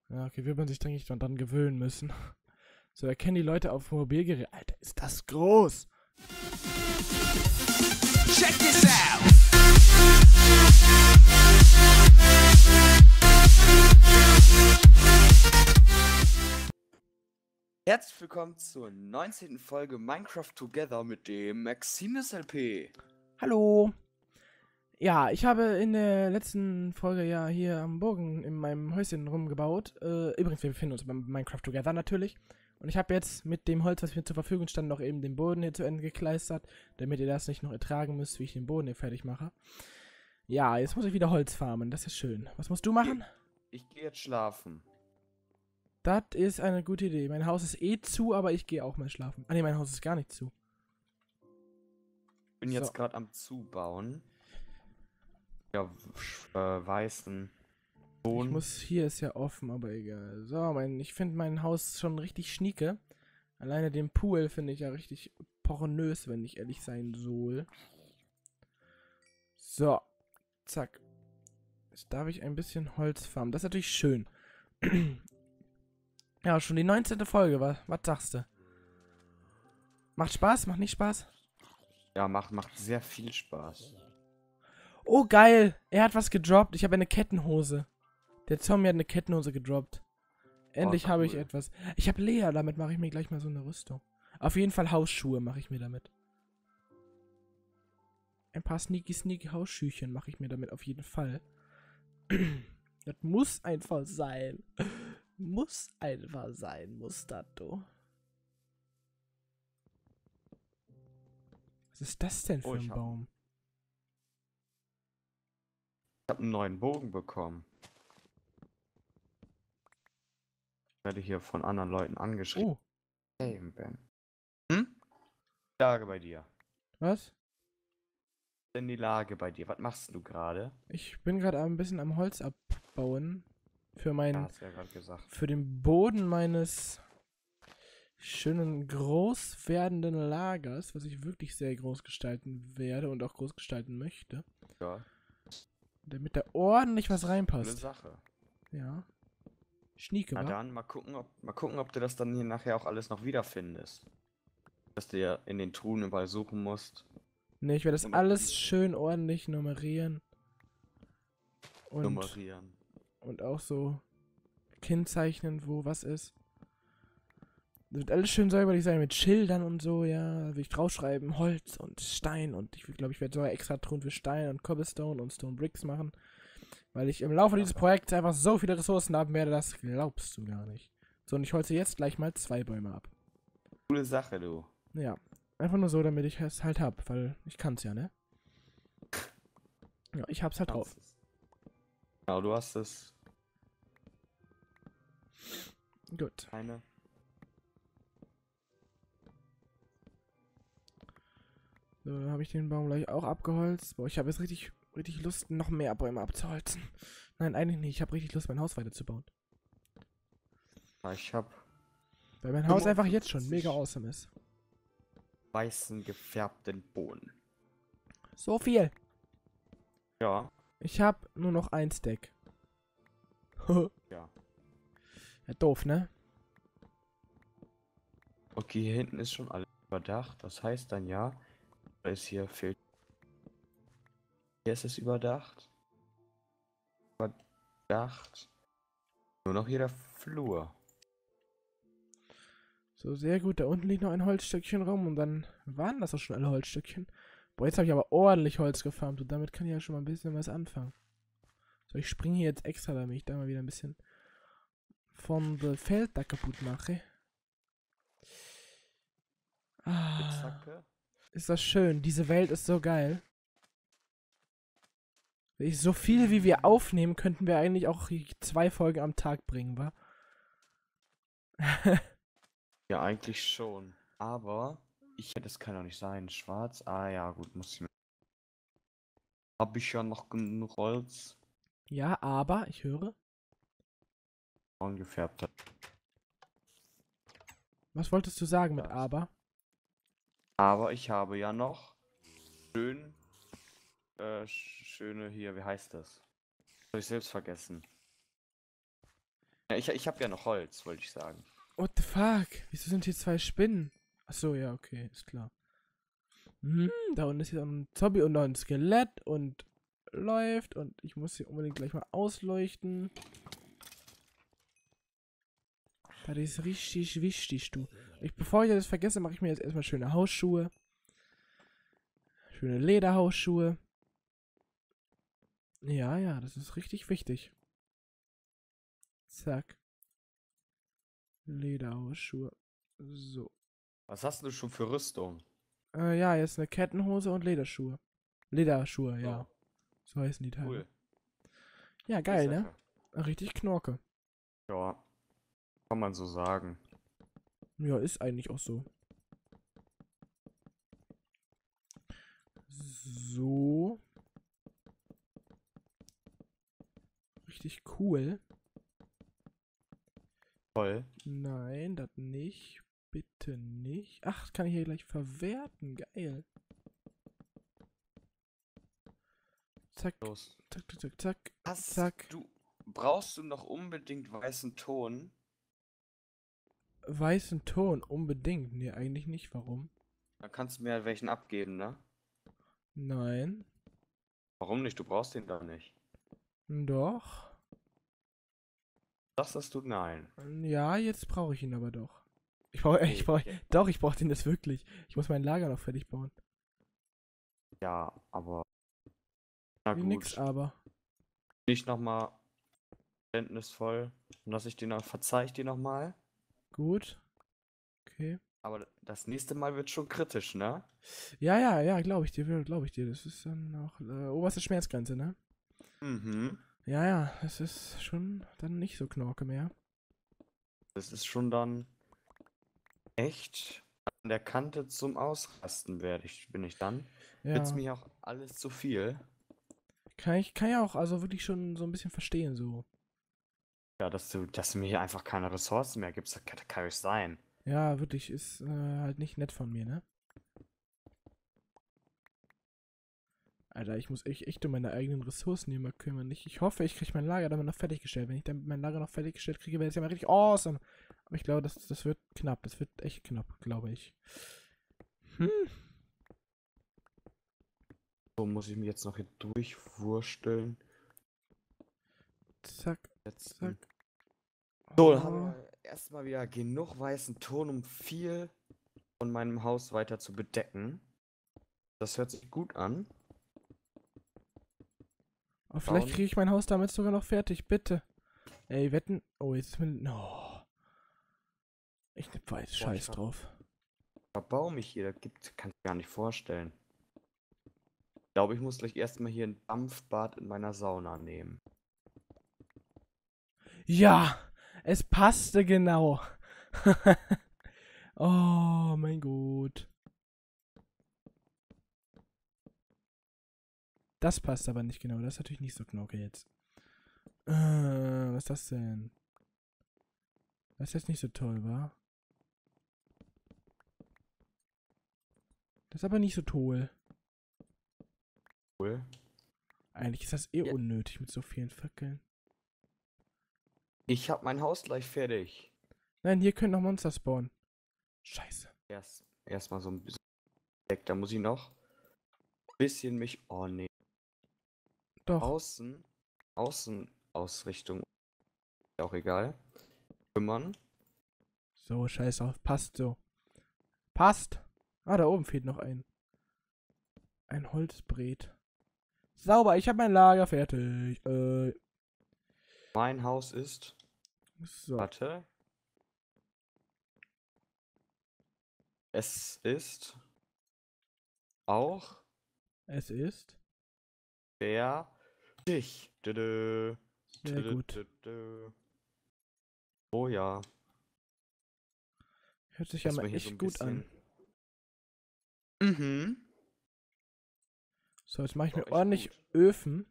Ja, okay, wird man sich, denke ich, dann gewöhnen müssen. So erkennen die Leute auf Mobilgeräte. Alter, ist das groß! Check this out. Herzlich willkommen zur 19. Folge Minecraft Together mit dem Maximus LP. Hallo! Ja, ich habe in der letzten Folge ja hier am Bogen in meinem Häuschen rumgebaut. Übrigens, wir befinden uns beim Minecraft Together natürlich. Und ich habe jetzt mit dem Holz, was mir zur Verfügung stand, noch eben den Boden hier zu Ende gekleistert, damit ihr das nicht noch ertragen müsst, wie ich den Boden hier fertig mache. Ja, jetzt muss ich wieder Holz farmen, das ist schön. Was musst du machen? Ich gehe jetzt schlafen. Das ist eine gute Idee. Mein Haus ist eh zu, aber ich gehe auch mal schlafen. Ah ne, mein Haus ist gar nicht zu. Ich bin So. jetzt gerade am Zubauen. Ja, weißen Ich Boden. muss, hier ist ja offen, aber egal. So, ich finde mein Haus schon richtig schnieke. Alleine den Pool finde ich ja richtig pornös, wenn ich ehrlich sein soll. So, zack. Jetzt darf ich ein bisschen Holz farmen. Das ist natürlich schön. Ja, schon die 19. Folge. Was sagst du? Macht Spaß? Macht nicht Spaß? Ja, macht sehr viel Spaß. Oh, geil. Er hat was gedroppt. Ich habe eine Kettenhose. Der Zombie hat eine Kettenhose gedroppt. Endlich habe ich cool. etwas. Ich habe Leder. Damit mache ich mir gleich mal so eine Rüstung. Auf jeden Fall Hausschuhe mache ich mir damit. Ein paar sneaky Hausschüchen mache ich mir damit auf jeden Fall. Das muss einfach sein. Muss einfach sein, muss das, du. Was ist das denn für Oh, ein Baum? Ich habe einen neuen Bogen bekommen. Ich werde hier von anderen Leuten angeschrieben. Oh, Hey, Ben. Hm? Lage bei dir. was? Denn die Lage bei dir? Was machst du gerade? Ich bin gerade ein bisschen am Holz abbauen. Für Ja, hast du ja gerade gesagt. für den Boden meines schönen groß werdenden Lagers, was ich wirklich sehr groß gestalten werde und auch groß gestalten möchte. Ja, Damit da ordentlich was coole reinpasst. Sache. Ja. Schnieke, Na wa? dann, mal gucken, ob du das dann hier nachher auch alles noch wiederfindest. Dass du ja in den Truhen überall suchen musst. Ne, ich werde das Und alles schön ordentlich nummerieren. Nummerieren. Und auch so kennzeichnen, wo was ist. Das wird alles schön säuberlich sein mit Schildern und so, ja. Da will ich draufschreiben, Holz und Stein und ich glaube, ich werde sogar extra Truhen für Stein und Cobblestone und Stone Bricks machen. Weil ich im Laufe dieses Projekts einfach so viele Ressourcen haben werde, das glaubst du gar nicht. So, und ich holze jetzt gleich mal 2 Bäume ab. Coole Sache, du. Ja. Einfach nur so, damit ich es halt hab, weil ich kann's ja, ne? Ja, ich hab's halt drauf. Genau, du hast es. Gut. Eine. So, habe ich den Baum gleich auch abgeholzt. Boah, ich habe jetzt richtig Lust, noch mehr Bäume abzuholzen. Nein, eigentlich nicht. Ich habe richtig Lust, mein Haus weiterzubauen. Ja, ich habe Weil mein Haus einfach jetzt 55. schon mega awesome ist. weißen gefärbten Boden. So viel. Ja. Ich habe nur noch 1 Stack. Ja. Ja, doof, ne? Okay, hier hinten ist schon alles überdacht. Das heißt dann ja, da ist hier fehlt. Hier ist es überdacht. Überdacht. Nur noch hier der Flur. So, sehr gut. Da unten liegt noch ein Holzstückchen rum und dann waren das auch schon alle Holzstückchen. Boah, jetzt habe ich aber ordentlich Holz gefarmt und damit kann ich ja schon mal ein bisschen was anfangen. So, ich springe hier jetzt extra, damit ich da mal wieder ein bisschen von dem Feld da kaputt mache. Ah, Spitzhacke. ist das schön. Diese Welt ist so geil. So viel wie wir aufnehmen, könnten wir eigentlich auch 2 Folgen am Tag bringen, wa? Ja, eigentlich schon. Aber das kann doch nicht sein. Schwarz. Ah ja, gut, muss ich mir. Hab ich ja noch genug Holz. Ja, aber, ich höre. Braun gefärbt hat. Was wolltest du sagen mit Das. aber? Aber ich habe ja noch schön. Schöne hier, wie heißt das? Habe ich selbst vergessen. Ja, ich habe ja noch Holz, wollte ich sagen. What the fuck? Wieso sind hier 2 Spinnen? Achso, ja, okay, ist klar. Da unten ist hier ein Zombie und noch ein Skelett und läuft und ich muss hier unbedingt gleich mal ausleuchten. Das ist richtig wichtig, du. Bevor ich das vergesse, mache ich mir jetzt erstmal schöne Hausschuhe. Schöne Lederhausschuhe. Ja, ja, das ist richtig wichtig. Zack. Lederhausschuhe. So. Was hast du schon für Rüstung? Ja, jetzt eine Kettenhose und Lederschuhe. Lederschuhe, ja. Oh, So heißen die Teile. cool. Ja, Coole geil, ne? Sache. Richtig Knorke. Ja, kann man so sagen. Ja, ist eigentlich auch so. So. Richtig cool. Toll. Nein, das nicht. Bitte nicht. Ach, kann ich hier gleich verwerten. Geil. Zack, Los. zack, zack, zack, zack. Zack. Brauchst du noch unbedingt weißen Ton? Weißen Ton, unbedingt. Nee, eigentlich nicht. Warum? Dann kannst du mir halt welchen abgeben, ne? Nein. Warum nicht? Du brauchst den doch nicht. Doch. Sagst du nein? Ja, jetzt brauche ich ihn aber doch. Ich brauche den jetzt wirklich. Ich muss mein Lager noch fertig bauen. Ja, aber na Wie nix gut. aber. Nicht nochmal verständnisvoll. Und dass ich dir noch, verzeih ich dir nochmal. Gut. Okay. Aber das nächste Mal wird schon kritisch, ne? Ja, ja, ja, glaube ich dir, glaube ich dir. Das ist dann auch oberste Schmerzgrenze, ne? Mhm. Ja, ja, das ist schon dann nicht so Knorke mehr. Das ist schon dann echt an der Kante zum Ausrasten bin ich dann. Wird's Ja. mir auch alles zu viel. Kann ja auch also wirklich schon so ein bisschen verstehen, so. Ja, dass du mir hier einfach keine Ressourcen mehr gibst, das kann nicht sein. Ja, wirklich, ist halt nicht nett von mir, ne? Alter, ich muss echt um meine eigenen Ressourcen hier mal kümmern. Ich hoffe, ich kriege mein Lager damit noch fertiggestellt. Wenn ich dann mein Lager noch fertiggestellt kriege, wäre das ja mal richtig awesome. Aber ich glaube, das wird knapp. Das wird echt knapp, glaube ich. Hm. So muss ich mich jetzt noch hier durchwursteln. Zack, zack. So, dann haben Oh. wir erstmal wieder genug weißen Ton, um viel von meinem Haus weiter zu bedecken. Das hört sich gut an. Oh, vielleicht Bauen. kriege ich mein Haus damit sogar noch fertig, bitte. Ey, wetten. Oh, jetzt ist mir. Oh. Ich nehm weiß Boah, ich Scheiß drauf. verbau mich hier, kannst du gar nicht vorstellen. Ich glaube, ich muss gleich erstmal hier ein Dampfbad in meiner Sauna nehmen. Ja, es passte genau. Oh, mein Gott. Das passt aber nicht genau. Das ist natürlich nicht so knorke jetzt. Was ist das denn? Das ist jetzt nicht so toll, wa? Das ist aber nicht so toll. Cool. Eigentlich ist das eh Ja. unnötig mit so vielen Fackeln. Ich hab mein Haus gleich fertig. Nein, hier können noch Monster spawnen. Scheiße. Erstmal so ein bisschen weg. Da muss ich noch ein bisschen mich. Oh nee. Doch. Außenausrichtung. Auch egal. Kümmern. So, scheiß auf. Passt so. Passt. Ah, da oben fehlt noch ein. Ein Holzbrett. Sauber, ich habe mein Lager fertig. Mein Haus ist. So. Warte. Es ist auch Es ist. fertig. Düdü. Sehr gut. Düdü. Oh ja. Hört sich ja mal Erstmal hier echt so ein gut an. bisschen. Mhm. So, jetzt mache ich Doch, mir echt ordentlich gut. Öfen.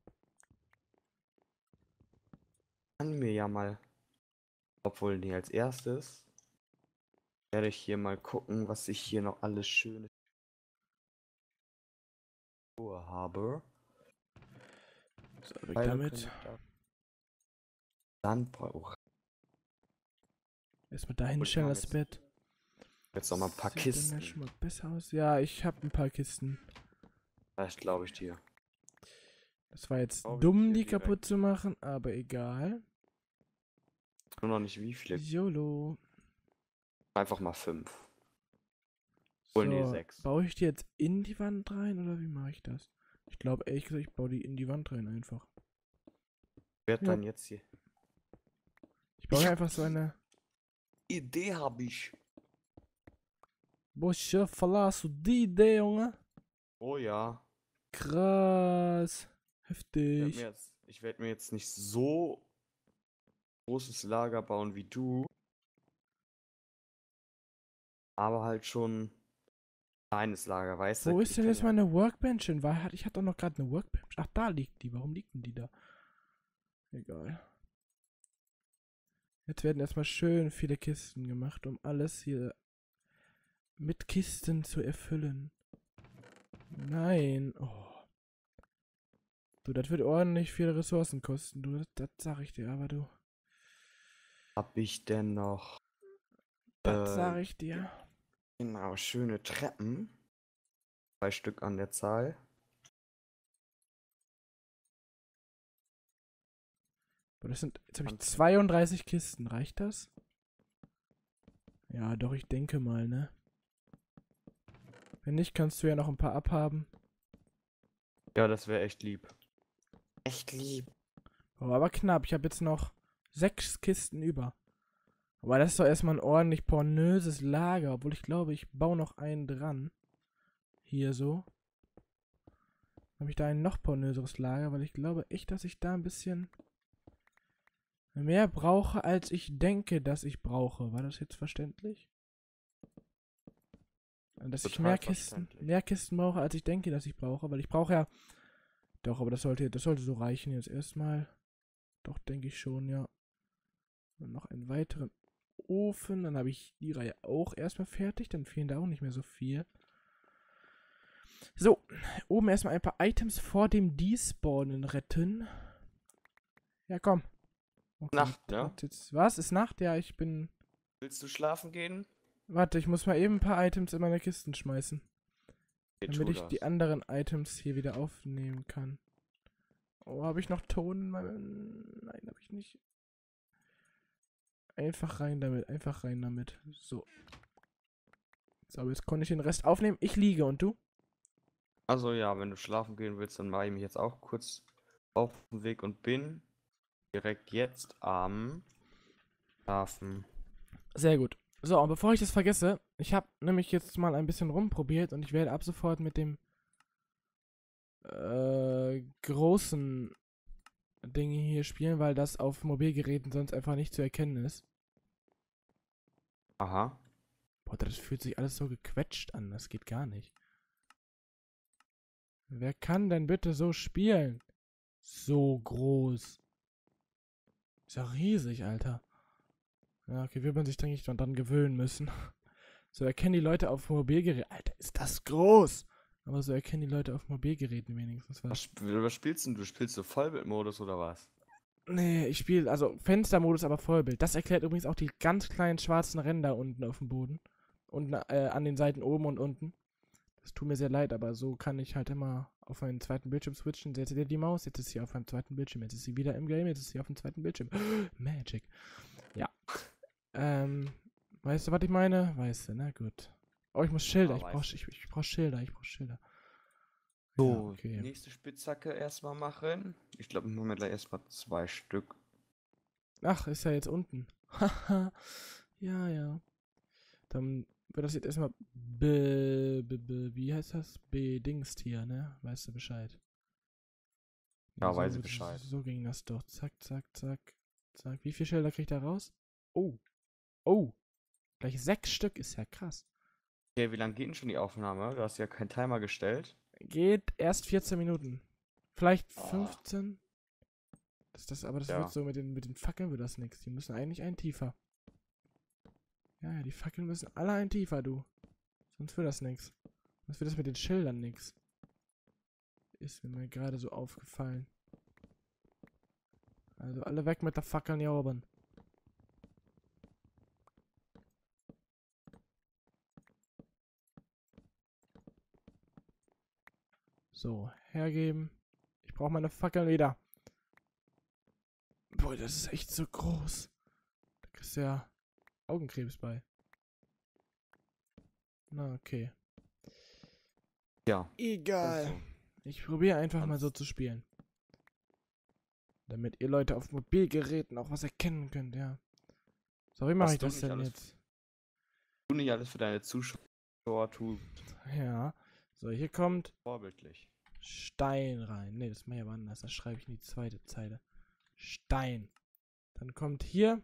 Kann mir ja mal. Obwohl, nee, als erstes werde ich hier mal gucken, was ich hier noch alles Schönes habe. So, weg Weil wir damit. können da Sandbrauch. Erstmal da Gut, ich hinstellen mach das Bett. jetzt noch mal ein paar Sieht dann ja Kisten. schon mal besser aus. Ja, ich habe ein paar Kisten. Das glaube ich dir. Das war jetzt Glaub ich dumm, dir die direkt. kaputt zu machen, aber egal. Nur noch nicht wie viele. YOLO. Einfach mal 5. Obwohl, nee, So, 6. baue ich die jetzt in die Wand rein oder wie mache ich das? Ich glaube ehrlich gesagt, ich baue die in die Wand rein einfach. Wer hat Ja. dann jetzt hier? Ich baue Ich hier hab einfach so eine. Idee habe ich. Boah, verlass du die Idee, Junge? Oh ja. Krass. Heftig. Ich werd mir jetzt nicht so großes Lager bauen wie du. Aber halt schon kleines Lager, weißt Wo du? ist denn jetzt meine Workbench hin? Ich hatte doch noch gerade eine Workbench. Ach, da liegt die. Warum liegt denn die da? Egal. Jetzt werden erstmal schön viele Kisten gemacht, um alles hier mit Kisten zu erfüllen. Nein. Oh. Du, das wird ordentlich viele Ressourcen kosten. Du, das sag ich dir, aber du. Hab ich denn noch? Das sag ich dir. Genau, schöne Treppen. 2 Stück an der Zahl. Aber jetzt habe ich 32 Kisten. Reicht das? Ja, doch, ich denke mal, ne? Wenn nicht, kannst du ja noch ein paar abhaben. Ja, das wäre echt lieb. Echt lieb. Oh, aber knapp. Ich habe jetzt noch 6 Kisten über. Aber das ist doch erstmal ein ordentlich pornöses Lager. Obwohl ich glaube, ich baue noch einen dran. Hier so. Habe ich da ein noch pornöseres Lager, weil ich glaube echt, dass ich da ein bisschen mehr brauche, als ich denke, dass ich brauche. War das jetzt verständlich? Dass ich Total verständlich. mehr Kisten brauche, als ich denke, dass ich brauche, weil ich brauche ja. Doch, aber das sollte so reichen jetzt erstmal. Doch, denke ich schon, ja. Und noch einen weiteren Ofen, dann habe ich die Reihe auch erstmal fertig, dann fehlen da auch nicht mehr so viel. So, oben erstmal ein paar Items vor dem Despawnen retten. Ja, komm. Okay, Nacht, ne? Was? Ist Nacht? Ja, ich bin. Willst du schlafen gehen? Warte, ich muss mal eben ein paar Items in meine Kisten schmeißen. Okay, Damit tu ich die das. anderen Items hier wieder aufnehmen kann. Oh, habe ich noch Ton in meinem. Nein, habe ich nicht. Einfach rein damit, einfach rein damit. So. So, jetzt konnte ich den Rest aufnehmen. Ich liege und du? Also ja, wenn du schlafen gehen willst, dann mache ich mich jetzt auch kurz auf den Weg und bin direkt jetzt am Schlafen. Sehr gut. So, und bevor ich das vergesse, ich habe nämlich jetzt mal ein bisschen rumprobiert und ich werde ab sofort mit dem großen Ding hier spielen, weil das auf Mobilgeräten sonst einfach nicht zu erkennen ist. Aha. Boah, das fühlt sich alles so gequetscht an, das geht gar nicht. Wer kann denn bitte so spielen? So groß. Ist ja riesig, Alter. Ja, okay, wird man sich, denke ich, dann gewöhnen müssen. So erkennen die Leute auf Mobilgeräten. Alter, ist das groß! Aber so erkennen die Leute auf Mobilgeräten wenigstens was. Was spielst denn du? Spielst du Vollbildmodus oder was? Nee, ich spiele, also Fenstermodus, aber Vollbild. Das erklärt übrigens auch die ganz kleinen schwarzen Ränder unten auf dem Boden. Und an den Seiten oben und unten. Das tut mir sehr leid, aber so kann ich halt immer auf meinen zweiten Bildschirm switchen. Jetzt seht ihr die Maus, jetzt ist sie auf meinem zweiten Bildschirm. Jetzt ist sie wieder im Game, jetzt ist sie auf dem zweiten Bildschirm. Magic. Ja. Weißt du, was ich meine? Weißt du, na gut. Oh, ich muss Schilder. Ja, Ich brauch Schilder. Ich brauch Schilder. Ja, So, okay. nächste Spitzhacke erstmal machen. Ich glaube, ich mache mir gleich erstmal 2 Stück. Ach, ist ja jetzt unten. Haha. Ja, ja. Dann wird das jetzt erstmal wie heißt das? Bedingst hier, ne? Weißt du Bescheid. Ja, weiß ich Bescheid. So ging das doch. Zack, zack, zack, zack. Wie viele Schilder kriegt er raus? Oh. Oh. Gleich 6 Stück ist ja krass. Okay, wie lange geht denn schon die Aufnahme? Du hast ja keinen Timer gestellt. Geht erst 14 Minuten. Vielleicht Oh. 15. Aber das Ja. wird so mit den Fackeln wird das nichts. Die müssen eigentlich ein tiefer. Ja, die Fackeln müssen alle ein tiefer, du. Sonst wird das nichts. Sonst wird das mit den Schildern nichts. Ist mir gerade so aufgefallen. Also alle weg mit der Fackeln hier oben. So, hergeben. Ich brauche meine Fackeln wieder. Boah, das ist echt so groß. Da kriegst du ja Augenkrebs bei. Na, okay. Ja. Egal. Also, Ich probiere einfach mal alles- so zu spielen. Damit ihr Leute auf Mobilgeräten auch was erkennen könnt, ja. So, wie mache Was ich du das nicht denn alles- jetzt? Du nicht alles für deine Zuschauer tust. Ja. So, hier kommt Vorbildlich. Stein rein. Ne, das mache ich aber anders. Das schreibe ich in die zweite Zeile. Stein. Dann kommt hier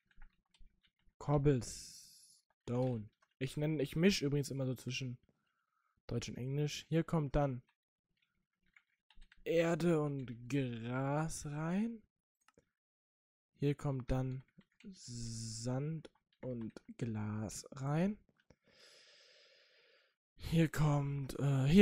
Cobblestone. Ich mische übrigens immer so zwischen Deutsch und Englisch. Hier kommt dann Erde und Gras rein. Hier kommt dann Sand und Glas rein. Hier kommt,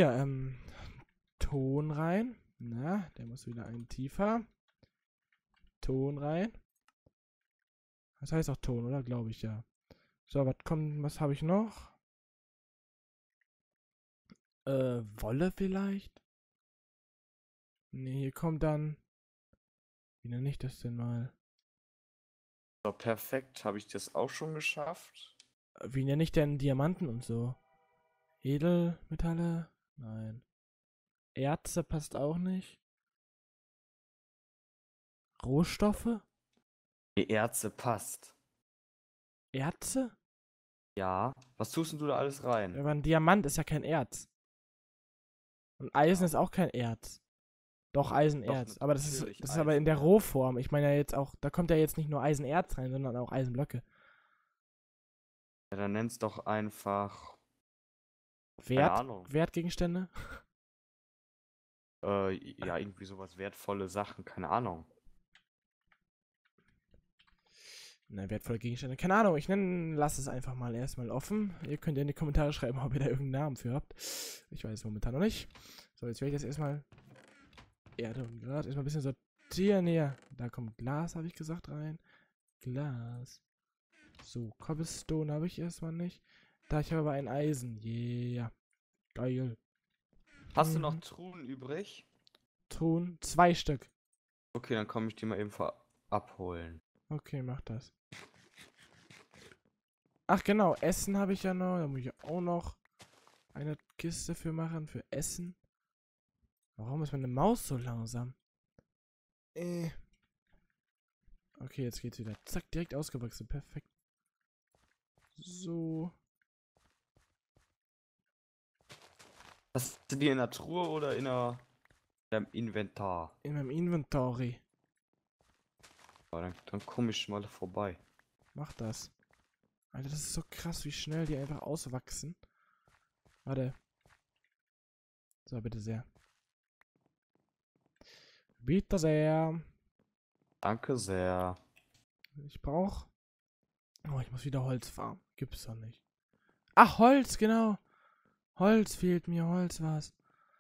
Ton rein. Na, der muss wieder ein tiefer. Ton rein. Das heißt auch Ton, oder? Glaube ich, ja. So, was habe ich noch? Wolle vielleicht? Ne, hier kommt dann. Wie nenne ich das denn mal? So, perfekt. Habe ich das auch schon geschafft? Wie nenne ich denn Diamanten und so? Edelmetalle? Nein. Erze passt auch nicht. Rohstoffe? Die Erze passt. Erze? Ja. Was tust denn du da alles rein? Aber ein Diamant ist ja kein Erz. Und Eisen Ja. ist auch kein Erz. Doch, Eisenerz. Aber das natürlich ist aber in der Eisen. Rohform. Ich meine ja jetzt auch, da kommt ja jetzt nicht nur Eisenerz rein, sondern auch Eisenblöcke. Ja, dann nenn's doch einfach. Keine Wert? Ahnung. Wertgegenstände? Ja, irgendwie sowas wertvolle Sachen, keine Ahnung. Na, wertvolle Gegenstände. Keine Ahnung, lasse es einfach mal erstmal offen. Ihr könnt ja in die Kommentare schreiben, ob ihr da irgendeinen Namen für habt. Ich weiß es momentan noch nicht. So, jetzt werde ich das erstmal Erde und Gras erstmal ein bisschen sortieren hier. Da kommt Glas, habe ich gesagt, rein. Glas. So, Cobblestone habe ich erstmal nicht. Da, ich habe aber ein Eisen. Yeah. Geil. Hast du noch Truhen übrig? Truhen, 2 Stück. Okay, dann komme ich die mal eben abholen. Okay, mach das. Ach genau, Essen habe ich ja noch. Da muss ich auch noch eine Kiste für machen, für Essen. Warum ist meine Maus so langsam? Okay, jetzt geht's wieder. Zack, direkt ausgewachsen. Perfekt. So. Hast du die in der Truhe oder in deinem Inventar? In meinem Inventory. Ja, dann komme ich mal vorbei. Mach das. Alter, das ist so krass, wie schnell die einfach auswachsen. Warte. So, bitte sehr. Bitte sehr. Danke sehr. Ich brauche. Oh, ich muss wieder Holz farmen. Gibt's doch nicht. Ach, Holz, genau. Holz fehlt mir. Holz war's.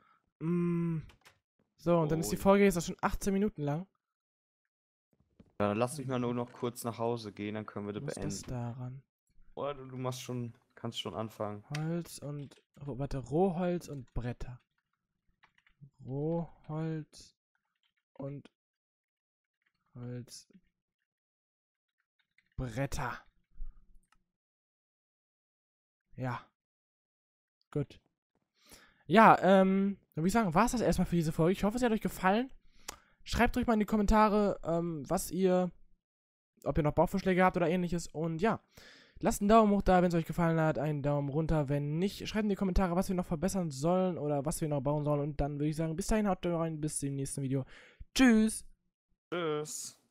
So, und dann ist die Folge jetzt auch schon 18 Minuten lang. Ja, dann lass mich mal nur noch kurz nach Hause gehen, dann können wir das Was ist das beenden. daran? Oder du kannst schon anfangen. Holz und. Oh, warte, Rohholz und Bretter. Rohholz und Holz. Bretter. Ja. Gut. Ja, dann würde ich sagen, war es das erstmal für diese Folge. Ich hoffe, es hat euch gefallen. Schreibt euch mal in die Kommentare, ob ihr noch Bauvorschläge habt oder ähnliches. Und ja, lasst einen Daumen hoch da, wenn es euch gefallen hat. Einen Daumen runter, wenn nicht. Schreibt in die Kommentare, was wir noch verbessern sollen oder was wir noch bauen sollen. Und dann würde ich sagen, bis dahin, haut rein, bis zum nächsten Video. Tschüss. Tschüss.